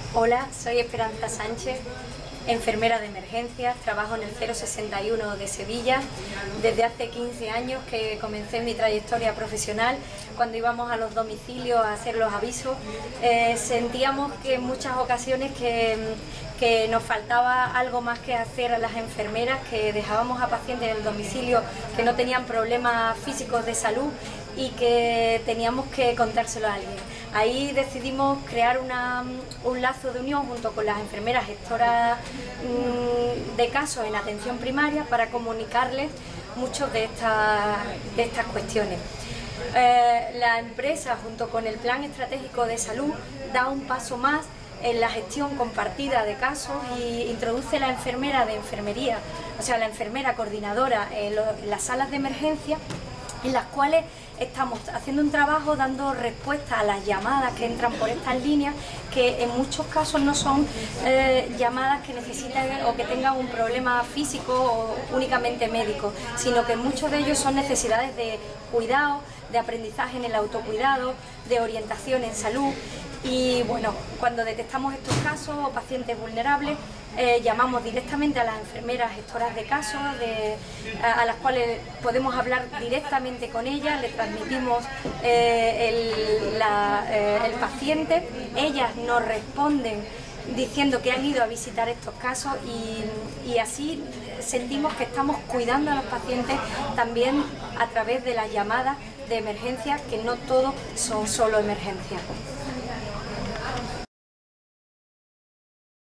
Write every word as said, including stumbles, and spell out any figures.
Hola, soy Esperanza Sánchez, enfermera de emergencias, trabajo en el cero sesenta y uno de Sevilla. Desde hace quince años que comencé mi trayectoria profesional, cuando íbamos a los domicilios a hacer los avisos, eh, sentíamos que en muchas ocasiones que, que nos faltaba algo más que hacer a las enfermeras, que dejábamos a pacientes en el domicilio que no tenían problemas físicos de salud y que teníamos que contárselo a alguien. Ahí decidimos crear una, un lazo de unión junto con las enfermeras gestoras mmm, de casos en atención primaria para comunicarles muchas de estas, de estas cuestiones. Eh, la empresa, junto con el Plan Estratégico de Salud, da un paso más en la gestión compartida de casos y introduce la enfermera de enfermería, o sea, la enfermera coordinadora en, lo, en las salas de emergencia, en las cuales estamos haciendo un trabajo dando respuesta a las llamadas que entran por estas líneas, que en muchos casos no son eh, llamadas que necesitan o que tengan un problema físico o únicamente médico, sino que muchos de ellos son necesidades de cuidado, de aprendizaje en el autocuidado, de orientación en salud. Y bueno, cuando detectamos estos casos o pacientes vulnerables, eh, llamamos directamente a las enfermeras gestoras de casos, de, a, a las cuales podemos hablar directamente con ellas, le transmitimos eh, el, la, eh, el paciente, ellas nos responden diciendo que han ido a visitar estos casos y, y así sentimos que estamos cuidando a los pacientes también a través de las llamadas de emergencia, que no todos son solo emergencias.